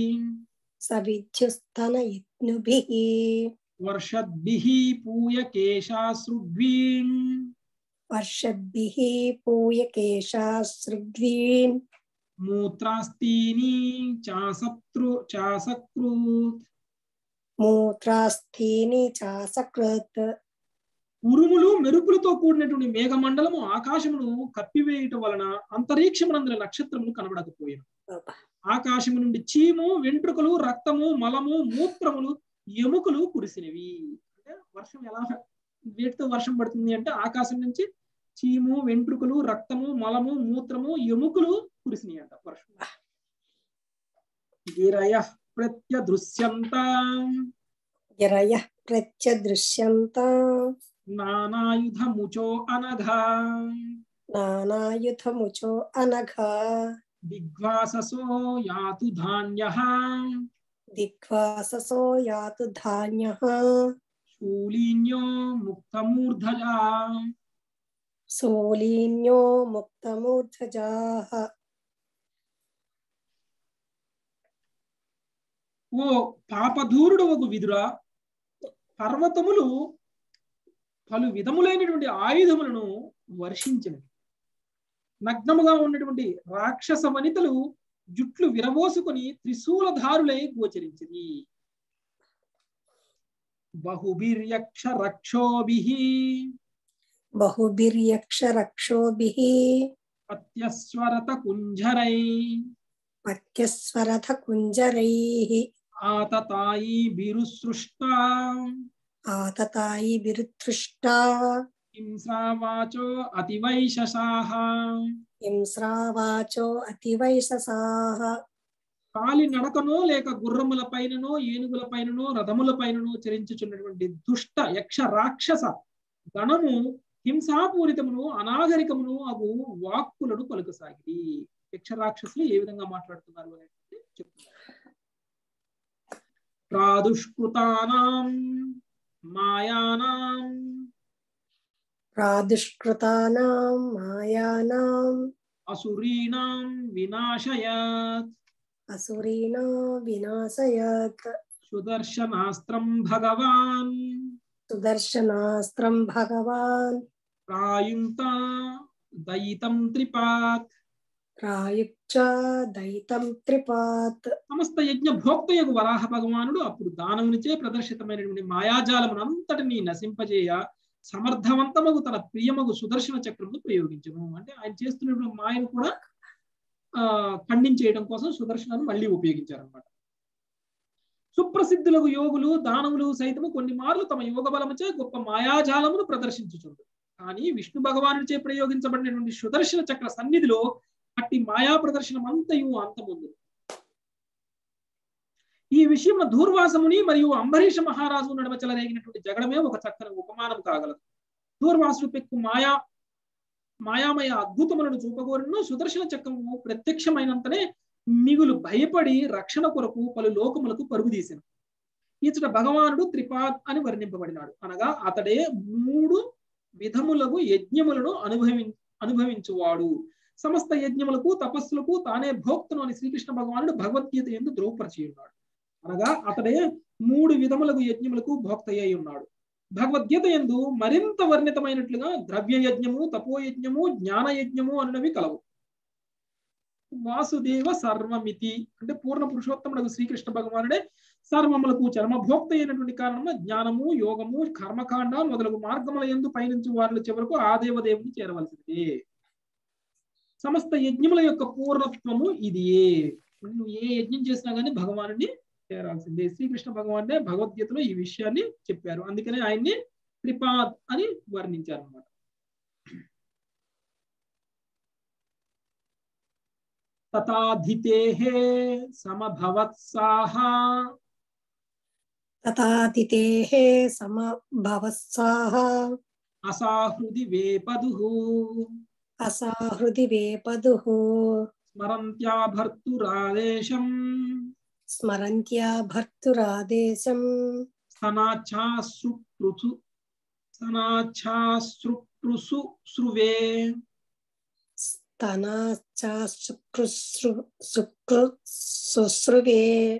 సవిద్యుస్తనయిత్నుభిః వర్షద్భిః పూయకేశాశ్రుగ్వీన్ వర్షద్భిః పూయకేశాశ్రుగ్వీన్ మూత్రాస్తీని చాసత్రు చాసకృత్ మూత్రాస్థీని చాసకృత్. ఉరుములు మెరుపులతో కూడినటువంటి మేఘమండలము ఆకాశమును కప్పివేయటం వలన అంతరిక్షమునందుల నక్షత్రములు కనబడకపోయాను. ఆకాశము నుండి చీము, వెంట్రుకలు, రక్తము, మలము, మూత్రములు, ఎముకలు కురిసినవి. అంటే వర్షం ఎలా వేటితో వర్షం పడుతుంది అంటే ఆకాశం నుంచి చీము, వెంట్రుకలు, రక్తము, మలము, మూత్రము, ఎముకలు కురిసినాయి అంట వర్షం. గిరయ ప్రత్యదృశ్యంతాం గిరయః ప్రత్యదృశ్యంతాం నానాయుధముచో అనఘా నానాయుధముచో అనఘా దిగ్వాససో యాతు ధాన్యః దిగ్వాససో యాతు ధాన్యః శూలిన్యో ముక్తమూర్ధజా శూలిన్యో ముక్తమూర్ధజాః. ఓ పాపధూరుడు ఒక విదురా, పర్వతములు పలు విధములైనటువంటి ఆయుధములను వర్షించినవి. నగ్నముగా ఉన్నటువంటి రాక్షస వనితలు జుట్లు విరబోసుకొని త్రిశూలధారులై గోచరించింది. బహుభిర్యక్ష రక్షోభిః బహుభిర్యక్ష రక్షోభిః పత్యస్వరత కుంజరై పత్యస్వరథ కుంజరైః ఆతతాయి బిరుసృష్టా ఆతతాయి బిరుతృష్టా హింసావాచో అతివైశసాః హింస్రావాచో అతివైససాః. కాలి నడకనో లేక గుర్రముల పైననో ఏనుగుల పైననో రథముల పైననో చరించుచున్నటువంటి దుష్ట యక్ష రాక్షస గణము హింసాపూరితమును అనాగరికమును అగు వాక్కులను పలుకసాగి. యక్ష రాక్షసులు ఏ విధంగా మాట్లాడుతున్నారు అనేది చెప్తున్నారు. ప్రాదుష్కృతానాం మాయానాం ప్రాదుష్కృతానాం మాయానాం అసురీణాం వినాశయత్ అసురీణా వినాశయత్. సుదర్శనాస్త్రం భగవాన్ సుదర్శనాస్త్రం భగవాన్ ప్రాయుక్త దయితం త్రిపాత్ ప్రాయుక్త దయితం త్రిపాత్. సమస్త యజ్ఞ భోక్తయగు వరాహ భగవానుడు అప్పుడు దానవునిచే ప్రదర్శితమైనటువంటి మాయాజాలమునంతటిని నశింపజేయ సమర్థవంతమగు తన ప్రియమగు సుదర్శన చక్రమును ప్రయోగించను. అంటే ఆయన చేస్తున్నటువంటి మాయను కూడా ఆ ఖండించేయడం కోసం సుదర్శనాన్ని మళ్ళీ ఉపయోగించారనమాట. సుప్రసిద్ధులకు యోగులు దానవులు సైతము కొన్ని మార్లు తమ యోగ బలముచే గొప్ప మాయాజాలమును ప్రదర్శించుచుండు. కానీ విష్ణు భగవానుడిచే ప్రయోగించబడినటువంటి సుదర్శన చక్ర సన్నిధిలో అట్టి మాయా ప్రదర్శనం అంతయు అంతముందు. ఈ విషయం దూర్వాసముని మరియు అంబరీష మహారాజు నడుమ చెలరేగినటువంటి జగడమే ఒక చక్కని ఉపమానం కాగలదు. దూర్వాసుడు పెక్కు మాయా మాయామయ అద్భుతములను చూపగోరును సుదర్శన చక్రము ప్రత్యక్షమైనంతనే మిగులు భయపడి రక్షణ కొరకు పలు లోకములకు పరుగు తీసెను. ఇచ్చట భగవానుడు త్రిపాద్ అని వర్ణింపబడినాడు. అనగా అతడే మూడు విధములకు యజ్ఞములను అనుభవి అనుభవించువాడు. సమస్త యజ్ఞములకు తపస్సులకు తానే భోక్తను అని శ్రీకృష్ణ భగవానుడు భగవద్గీత యందు ధ్రువపరిచి ఉన్నాడు. అనగా అతడే మూడు విధములకు యజ్ఞములకు భోక్త అయి ఉన్నాడు. భగవద్గీత యందు మరింత వర్ణితమైనట్లుగా ద్రవ్య యజ్ఞము, తపోయజ్ఞము, జ్ఞాన యజ్ఞము అన్నవి కలవు. వాసుదేవ సర్వమితి అంటే పూర్ణ పురుషోత్తముడు శ్రీకృష్ణ భగవానుడే సర్వములకు చర్మభోక్త అయినటువంటి కారణంగా జ్ఞానము, యోగము, కర్మకాండ మొదలగు మార్గముల యందు పయనించు వారి చివరకు ఆ దేవదేవుని చేరవలసిందే. సమస్త యజ్ఞముల యొక్క పూర్ణత్వము ఇదియే. నువ్వు ఏ యజ్ఞం చేసినా గానీ భగవానుడిని చేరాల్సిందే. శ్రీకృష్ణ భగవానుడే భగవద్గీతలో ఈ విషయాన్ని చెప్పారు. అందుకనే ఆయన్ని త్రిపాద్ అని వర్ణించారు అన్నమాట. తథాధితేః సమభవత్సాహ తథాతిథేః సమభవత్సాహ అసాహృది వేపదుః అసాహృది వేపదుః స్మరంత్యా భర్తురాదేశం స్మరంత్యా భర్తురాదేశం సనాఛాశ్రుపృసు సనాఛాశ్రుపృసు శ్రువే స్తనాశ్రుశ్రువే.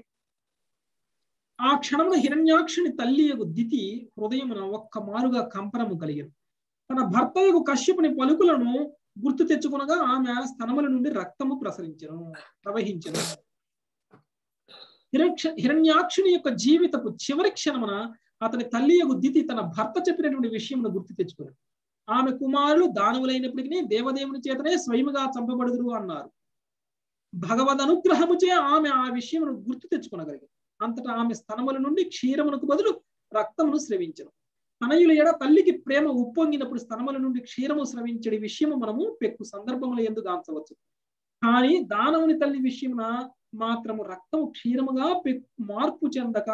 ఆ క్షణమున హిరణ్యాక్షుని తల్లి యొక్క దితి హృదయమున ఒక్క మారుగా కంపనము కలిగను. తన భర్త యొక్క కశ్యపుని పలుకులను గుర్తు తెచ్చుకునగా ఆమె స్తనముల నుండి రక్తము ప్రసరించను ప్రవహించను. హిరణ్య హిరణ్యాక్షుని యొక్క జీవితపు చివరి క్షణమున అతని తల్లి యొక్క దితి తన భర్త చెప్పినటువంటి విషయమును గుర్తు తెచ్చుకున్నాడు. ఆమె కుమారులు దానవులైనప్పటికీ దేవదేవుని చేతనే స్వయముగా చంపబడుదురు అన్నారు. భగవద్ అనుగ్రహముచే ఆమె ఆ విషయమును గుర్తు తెచ్చుకునగలిగింది. అంతటా ఆమె స్తనముల నుండి క్షీరమునకు బదులు రక్తమును స్రవించను. తనయుల ఎడ తల్లికి ప్రేమ ఉప్పొంగినప్పుడు స్తనముల నుండి క్షీరము స్రవించడి విషయము మనము పెక్కు సందర్భముల యందు గాంచవచ్చు. కానీ దానవుని తల్లి విషయమున మాత్రము రక్తము క్షీరముగా పెక్కు మార్పు చెందక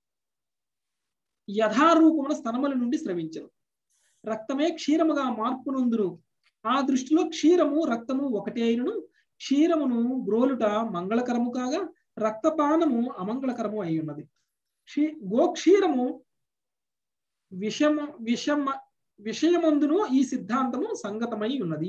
యథారూపమున స్తనముల నుండి స్రవించను. రక్తమే క్షీరముగా మార్పు నొందును. ఆ దృష్టిలో క్షీరము రక్తము ఒకటే అయినను క్షీరమును గ్రోలుట మంగళకరము కాగా రక్తపానము అమంగళకరము అయి ఉన్నది. క్షీ గోక్షీరము విషమ విషమ విషయమందును ఈ సిద్ధాంతము సంగతమై ఉన్నది.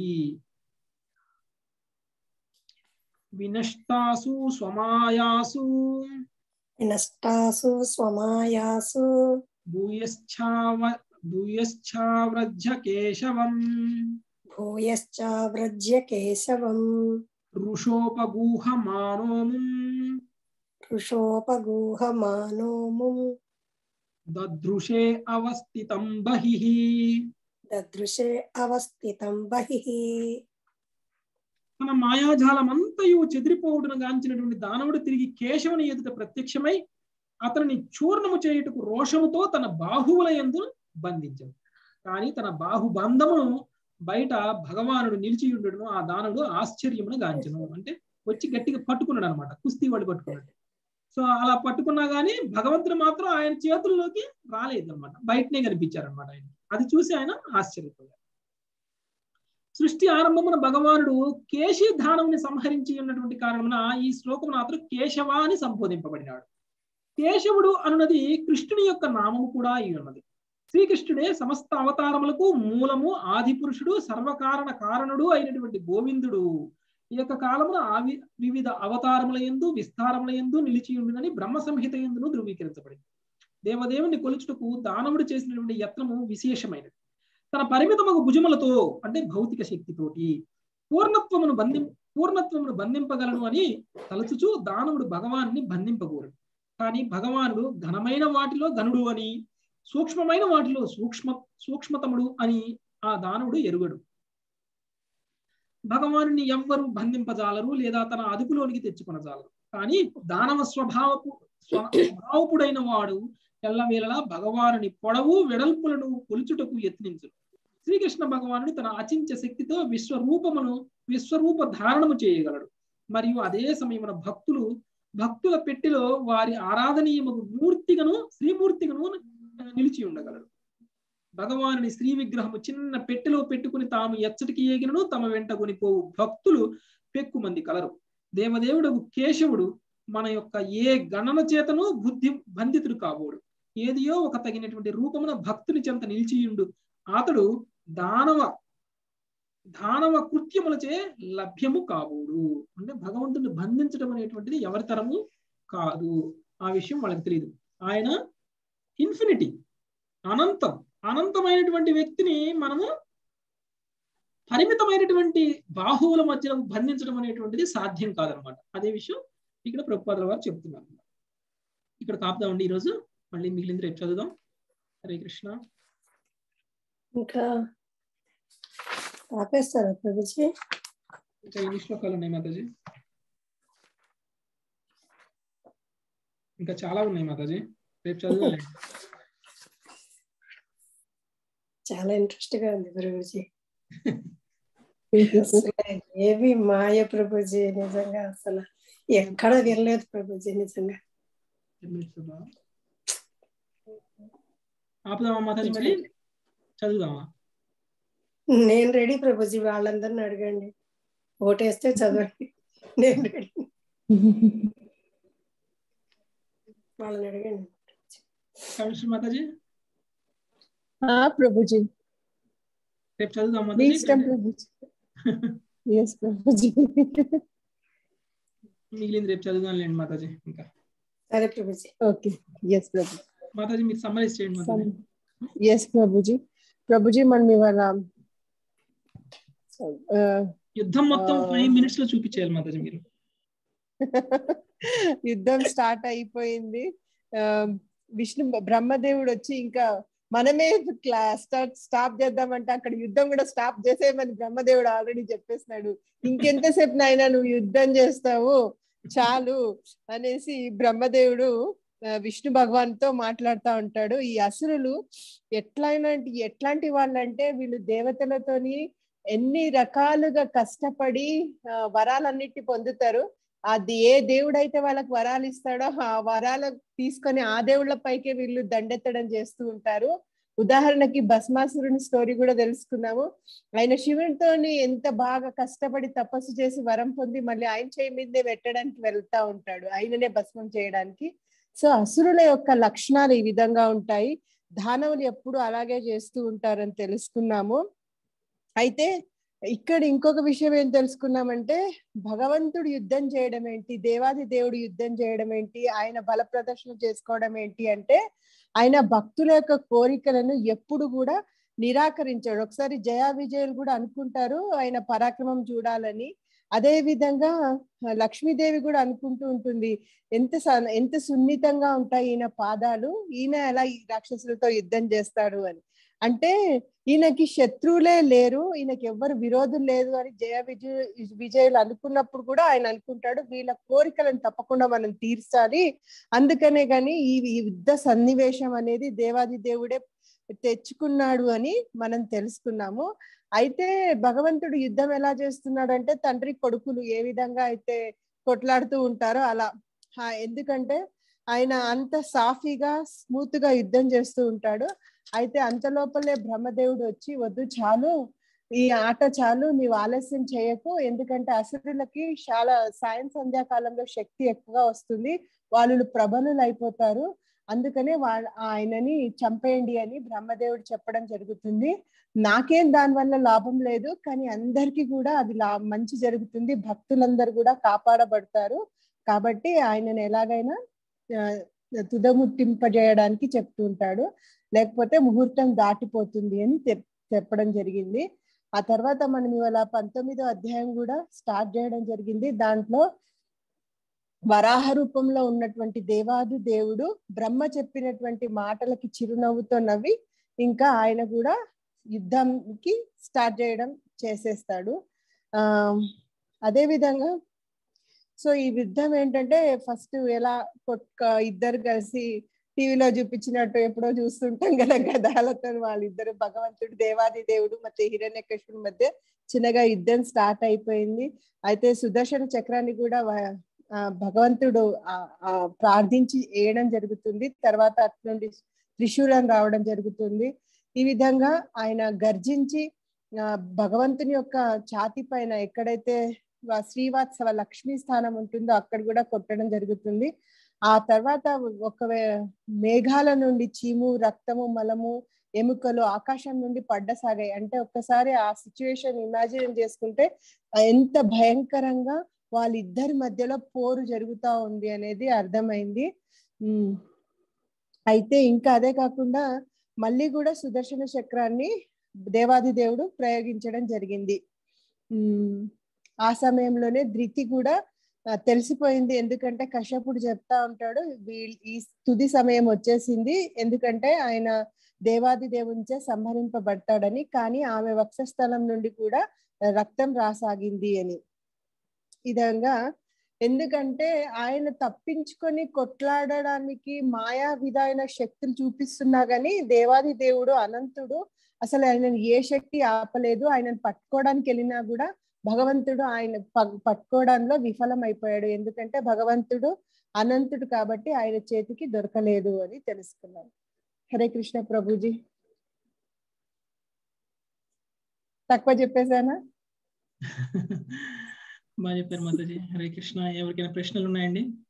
వినష్టాసు స్వమాయాసు వినష్టాసు స్వమాయాసు భూయశ్చావ భూయశ్చావ్రజ్య కేశవం భూయశ్చావ్రజ్య కేశవం ఋషోపగూహమానోముం ఋషోపగూహమానోముం దదృశే అవస్థితం బహిః దదృశే అవస్థితం బహిః. తన మాయాజాలమంతయు చెదిరిపోవుడును గాంచినటువంటి దానవుడు తిరిగి కేశవుని ఎదుట ప్రత్యక్షమై అతనిని చూర్ణము చేయుటకు రోషముతో తన బాహువుల యందు బంధించను. కానీ తన బాహుబంధమును బయట భగవానుడు నిలిచి ఉండడును ఆ దానవుడు ఆశ్చర్యమును గాంచను. అంటే వచ్చి గట్టిగా పట్టుకున్నాడు అనమాట, కుస్తీ వాడు పట్టుకున్నాడు. సో అలా పట్టుకున్నా గానీ భగవంతుడు మాత్రం ఆయన చేతుల్లోకి రాలేదు అనమాట, బయటనే కనిపించారనమాట ఆయన. అది చూసి ఆయన ఆశ్చర్యపోయారు. సృష్టి ఆరంభమున భగవానుడు కేశీ దానవుని సంహరించి ఉన్నటువంటి కారణమున ఈ శ్లోకమున అతడు కేశవ అని సంబోధింపబడినాడు. కేశవుడు అనున్నది కృష్ణుని యొక్క నామము కూడా అయి ఉన్నది. శ్రీకృష్ణుడే సమస్త అవతారములకు మూలము, ఆది పురుషుడు, సర్వకారణ కారణుడు అయినటువంటి గోవిందుడు ఈ యొక్క కాలమున ఆవి వివిధ అవతారముల యందు విస్తారముల యందు నిలిచి ఉండునని బ్రహ్మ సంహిత యందును ధృవీకరించబడింది. దేవదేవుని కొలుచుటకు దానవుడు చేసినటువంటి యత్నము విశేషమైనది. తన పరిమితమగు భుజములతో అంటే భౌతిక శక్తితోటి పూర్ణత్వమును బంధి పూర్ణత్వమును బంధింపగలను అని తలచుచూ దానవుడు భగవాన్ని బంధింపగోరు. కానీ భగవానుడు ఘనమైన వాటిలో ఘనుడు అని, సూక్ష్మమైన వాటిలో సూక్ష్మ సూక్ష్మతముడు అని ఆ దానవుడు ఎరుగడు. భగవానుని ఎవ్వరూ బంధింపజాలరు లేదా తన అదుపులోనికి తెచ్చుకొనజాలరు. కానీ దానవ స్వభావపు స్వభావపుడైన వాడు ఎల్లవేళలా భగవానుని పొడవు వెడల్పులను కొలుచుటకు యత్నించు. శ్రీకృష్ణ భగవానుడు తన అచించ శక్తితో విశ్వరూపమును విశ్వరూప ధారణము చేయగలడు. మరియు అదే సమయమున భక్తులు భక్తుల పెట్టిలో వారి ఆరాధనీయముకు మూర్తిగను శ్రీమూర్తిగను నిలిచి ఉండగలడు. భగవానుని శ్రీ విగ్రహము చిన్న పెట్టెలో పెట్టుకుని తాము ఎచ్చటికి ఏగినను తమ వెంట కొనిపోవు భక్తులు పెక్కుమంది కలరు. దేవదేవుడు కేశవుడు మన యొక్క ఏ గణన చేతను బుద్ధి బంధితుడు కాబోడు. ఏదియో ఒక తగినటువంటి రూపమున భక్తుని చెంత నిలిచియుండు అతడు దానవ దానవ కృత్యములచే లభ్యము కాబోడు. అంటే భగవంతుని బంధించడం అనేటువంటిది ఎవరి తరము కాదు. ఆ విషయం వాళ్ళకి తెలియదు. ఆయన ఇన్ఫినిటీ, అనంతం. అనంతమైనటువంటి వ్యక్తిని మనము పరిమితమైనటువంటి బాహువుల మధ్య బంధించడం అనేటువంటిది సాధ్యం కాదనమాట. అదే విషయం ఇక్కడ ప్రభుపాదుల వారు చెప్తున్నారు. ఇక్కడ కాపుదామండి ఈరోజు, మళ్ళీ మిగిలింది రేపు చదువుదాం. హరే కృష్ణ. ఇంకా ఆపేస్తారా ప్రభుజీ? ఇంకా ఎన్ని శ్లోకాలు ఉన్నాయి మాతాజీ? ఇంకా చాలా ఉన్నాయి మాతాజీ, రేపు చదువుదాం. చాలా ఇంట్రెస్ట్ గా ఉంది ప్రభుజీ. ఏవి మాయ ప్రభుజీ, నిజంగా అసలు ఎక్కడ వినలేదు ప్రభుజీ. నిజంగా ఆపుదామా మాతాజీ? మరి చదువుదామా? నేను రెడీ ప్రభుజీ, వాళ్ళందరిని అడగండి, ఓటేస్తే చదవండి, నేను రెడీ. వాళ్ళని అడగండి. కమిషన్ మాతాజీ हाँ प्रभु जी రేపు చదువుదాం మీ మాతాజీ. ఇష్టం ప్రభు జీ. yes ప్రభు జీ. మిగిలింది రేపు చదువుదాంలేండి మాతాజీ. ఇంకా సరే ప్రభుజీ. ఓకే ఎస్ ప్రభు. మాతాజీ మీరు సమ్మరైజ్ చేయండి మాతాజీ. ఎస్ ప్రభుజీ. ప్రభుజీ మనం ఇవాళ యుద్ధం మొత్తం ఫైవ్ మినిట్స్ లో చూపించేయాలి మాతాజీ మీరు. యుద్ధం స్టార్ట్ అయిపోయింది. విష్ణు బ్రహ్మదేవుడు వచ్చి ఇంకా మనమే స్టార్ట్ స్టాప్ చేద్దామంటే అక్కడ యుద్ధం కూడా స్టాప్ చేసేయమని బ్రహ్మదేవుడు ఆల్రెడీ చెప్పేస్తున్నాడు. ఇంకెంతసేపు నాయనా నువ్వు యుద్ధం చేస్తావు చాలు అనేసి బ్రహ్మదేవుడు విష్ణు భగవాన్ తో మాట్లాడుతూ ఉంటాడు. ఈ అసురులు ఎట్లయినా ఎట్లాంటి వాళ్ళంటే వీళ్ళు దేవతలతోని ఎన్ని రకాలుగా కష్టపడి వరాలన్నిటి పొందుతారు. అది ఏ దేవుడైతే వాళ్ళకి వరాలు ఇస్తాడో ఆ వరాలు తీసుకొని ఆ దేవుళ్ళ పైకే వీళ్ళు దండెత్తడం చేస్తూ ఉంటారు. ఉదాహరణకి భస్మాసురుని స్టోరీ కూడా తెలుసుకున్నాము. ఆయన శివునితోని ఎంత బాగా కష్టపడి తపస్సు చేసి వరం పొంది మళ్ళీ ఆయన చేయి మీదే పెట్టడానికి వెళ్తా ఉంటాడు, ఆయననే భస్మం చేయడానికి. సో అసురుల యొక్క లక్షణాలు ఈ విధంగా ఉంటాయి. దానవులు ఎప్పుడు అలాగే చేస్తూ ఉంటారని తెలుసుకున్నాము. అయితే ఇక్కడ ఇంకొక విషయం ఏం తెలుసుకున్నామంటే భగవంతుడు యుద్ధం చేయడం ఏంటి, దేవాది దేవుడు యుద్ధం చేయడం ఏంటి, ఆయన బల ప్రదర్శన చేసుకోవడం ఏంటి అంటే ఆయన భక్తుల యొక్క కోరికలను ఎప్పుడు కూడా నిరాకరించాడు. ఒకసారి జయా విజయులు కూడా అనుకుంటారు ఆయన పరాక్రమం చూడాలని. అదే విధంగా లక్ష్మీదేవి కూడా అనుకుంటూ ఉంటుంది ఎంత ఎంత సున్నితంగా ఉంటాయి ఈయన పాదాలు, ఈయన ఎలా ఈ రాక్షసులతో యుద్ధం చేస్తాడు అని. అంటే ఈయనకి శత్రువులే లేరు, ఈయనకి ఎవ్వరు విరోధులు లేదు అని జయ విజయ విజయులు అనుకున్నప్పుడు కూడా ఆయన అనుకుంటాడు వీళ్ళ కోరికలను తప్పకుండా మనం తీర్చాలి. అందుకనే గాని ఈ యుద్ధ సన్నివేశం అనేది దేవాది దేవుడే తెచ్చుకున్నాడు అని మనం తెలుసుకున్నాము. అయితే భగవంతుడు యుద్ధం ఎలా చేస్తున్నాడు అంటే తండ్రి కొడుకులు ఏ విధంగా అయితే కొట్లాడుతూ ఉంటారో అలా. ఎందుకంటే ఆయన అంత సాఫీగా స్మూత్ గా యుద్ధం చేస్తూ ఉంటాడు. అయితే అంత లోపలే బ్రహ్మదేవుడు వచ్చి వద్దు చాలు ఈ ఆట చాలు, నీవు ఆలస్యం చేయకు, ఎందుకంటే అసురులకి చాలా సాయం సంధ్యాకాలంలో శక్తి ఎక్కువగా వస్తుంది, వాళ్ళు ప్రబలులు అయిపోతారు, అందుకనే వాళ్ళ ఆయనని చంపేయండి అని బ్రహ్మదేవుడు చెప్పడం జరుగుతుంది. నాకేం దాని వల్ల లాభం లేదు, కానీ అందరికీ కూడా అది లా మంచి జరుగుతుంది, భక్తులందరూ కూడా కాపాడబడతారు, కాబట్టి ఆయనను ఎలాగైనా తుదముట్టింపజేయడానికి చెప్తూ ఉంటాడు, లేకపోతే ముహూర్తం దాటిపోతుంది అని చెప్పడం జరిగింది. ఆ తర్వాత మనం ఇవాళ పంతొమ్మిదో అధ్యాయం కూడా స్టార్ట్ చేయడం జరిగింది. దాంట్లో వరాహ రూపంలో ఉన్నటువంటి దేవాది దేవుడు బ్రహ్మ చెప్పినటువంటి మాటలకి చిరునవ్వుతో నవ్వి ఇంకా ఆయన కూడా యుద్ధంకి స్టార్ట్ చేయడం చేసేస్తాడు. ఆ అదే విధంగా సో ఈ యుద్ధం ఏంటంటే ఫస్ట్ ఎలా కొట్క ఇద్దరు కలిసి టీవీలో చూపించినట్టు ఎప్పుడో చూస్తుంటాం కదా గదాలతో, వాళ్ళిద్దరు భగవంతుడు దేవాది దేవుడు ಮತ್ತೆ హిరణ్యకశిపుడి మధ్య చిన్నగా యుద్ధం స్టార్ట్ అయిపోయింది. అయితే సుదర్శన చక్రాన్ని కూడా భగవంతుడు ఆ ప్రార్థించి వేయడం జరుగుతుంది. తర్వాత అటు నుండి త్రిశూలం రావడం జరుగుతుంది. ఈ విధంగా ఆయన గర్జించి భగవంతుని యొక్క ఛాతి పైన ఎక్కడైతే శ్రీవాత్సవ లక్ష్మీ స్థానం ఉంటుందో అక్కడ కూడా కొట్టడం జరుగుతుంది. ఆ తర్వాత ఒక మేఘాల నుండి చీము, రక్తము, మలము, ఎముకలు ఆకాశం నుండి పడ్డసాగాయి. అంటే ఒక్కసారి ఆ సిచ్యువేషన్ ఇమాజిన్ చేసుకుంటే ఎంత భయంకరంగా వాళ్ళిద్దరి మధ్యలో పోరు జరుగుతా ఉంది అనేది అర్థమైంది. ఉమ్ అయితే ఇంకా అదే కాకుండా మళ్ళీ కూడా సుదర్శన చక్రాన్ని దేవాది దేవుడు ప్రయోగించడం జరిగింది. ఉమ్ ఆ సమయంలోనే ధృతి కూడా తెలిసిపోయింది, ఎందుకంటే కశ్యపుడు చెప్తా ఉంటాడు ఈ తుది సమయం వచ్చేసింది, ఎందుకంటే ఆయన దేవాది దేవునిచే సంహరింపబడతాడని, కానీ ఆమె వక్షస్థలం నుండి కూడా రక్తం రాసాగింది అని. ఈ విధంగా ఎందుకంటే ఆయన తప్పించుకొని కొట్లాడడానికి మాయా విధమైన శక్తులు చూపిస్తున్నా గానీ దేవాది దేవుడు అనంతుడు, అసలు ఆయనను ఏ శక్తి ఆపలేదు. ఆయనను పట్టుకోవడానికి వెళ్ళినా కూడా భగవంతుడు ఆయన పట్టుకోవడంలో విఫలం అయిపోయాడు, ఎందుకంటే భగవంతుడు అనంతుడు కాబట్టి ఆయన చేతికి దొరకలేదు అని తెలుసుకున్నాం. హరే కృష్ణ ప్రభుజీ. తక్కువ చెప్పేశానా? బాగా చెప్పారు మాతాజీ. హరే కృష్ణ. ఎవరికైనా ప్రశ్నలు ఉన్నాయండి?